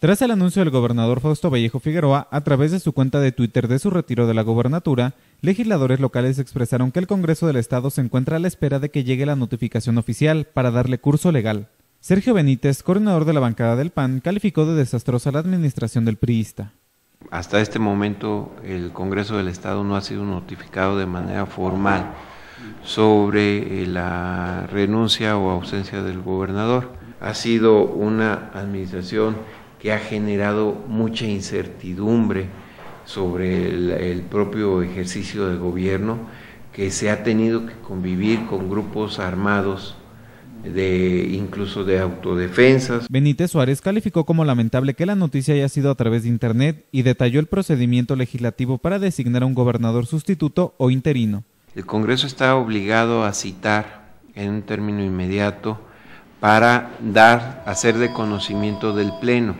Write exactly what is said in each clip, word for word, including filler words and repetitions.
Tras el anuncio del gobernador Fausto Vallejo Figueroa a través de su cuenta de Twitter de su retiro de la gobernatura, legisladores locales expresaron que el Congreso del Estado se encuentra a la espera de que llegue la notificación oficial para darle curso legal. Sergio Benítez, coordinador de la bancada del P A N, calificó de desastrosa la administración del priista. Hasta este momento el Congreso del Estado no ha sido notificado de manera formal sobre la renuncia o ausencia del gobernador. Ha sido una administración que ha generado mucha incertidumbre sobre el, el propio ejercicio del gobierno, que se ha tenido que convivir con grupos armados, de incluso de autodefensas. Benítez Suárez calificó como lamentable que la noticia haya sido a través de internet y detalló el procedimiento legislativo para designar a un gobernador sustituto o interino. El Congreso está obligado a citar en un término inmediato para dar, hacer de conocimiento del Pleno.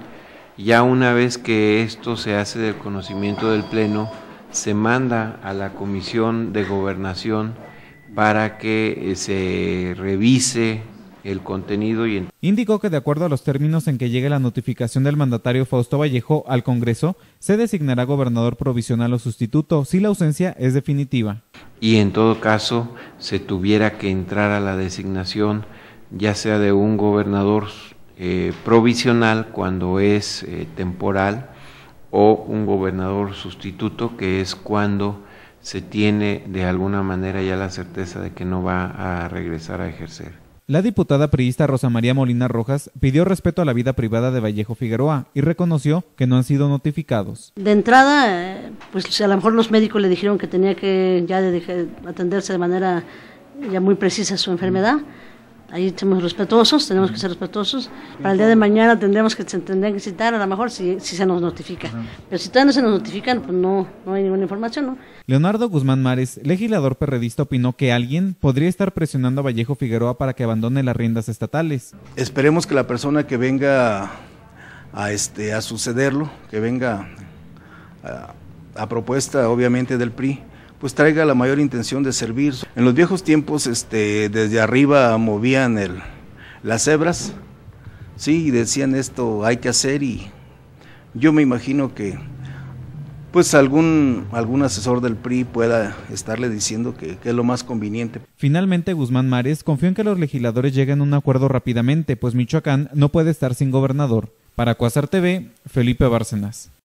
Ya una vez que esto se hace del conocimiento del Pleno, se manda a la Comisión de Gobernación para que se revise el contenido. Y indicó que de acuerdo a los términos en que llegue la notificación del mandatario Fausto Vallejo al Congreso, se designará gobernador provisional o sustituto si la ausencia es definitiva. Y en todo caso se tuviera que entrar a la designación ya sea de un gobernador eh, provisional cuando es eh, temporal, o un gobernador sustituto, que es cuando se tiene de alguna manera ya la certeza de que no va a regresar a ejercer. La diputada priista Rosa María Molina Rojas pidió respeto a la vida privada de Vallejo Figueroa y reconoció que no han sido notificados. De entrada, pues a lo mejor los médicos le dijeron que tenía que ya de atenderse de manera ya muy precisa su enfermedad. Ahí somos respetuosos, tenemos que ser respetuosos. Para el día de mañana tendremos que, se tendrían que citar, a lo mejor si, si se nos notifica. Pero si todavía no se nos notifican, pues no, no hay ninguna información, ¿no? Leonardo Guzmán Mares, legislador perredista, opinó que alguien podría estar presionando a Vallejo Figueroa para que abandone las riendas estatales. Esperemos que la persona que venga a, este, a sucederlo, que venga a, a propuesta obviamente del P R I, pues traiga la mayor intención de servir. En los viejos tiempos, este, desde arriba movían el, las hebras, sí, y decían esto hay que hacer, y yo me imagino que pues algún, algún asesor del P R I pueda estarle diciendo que, que es lo más conveniente. Finalmente, Guzmán Mares confió en que los legisladores lleguen a un acuerdo rápidamente, pues Michoacán no puede estar sin gobernador. Para Cuasar T V, Felipe Bárcenas.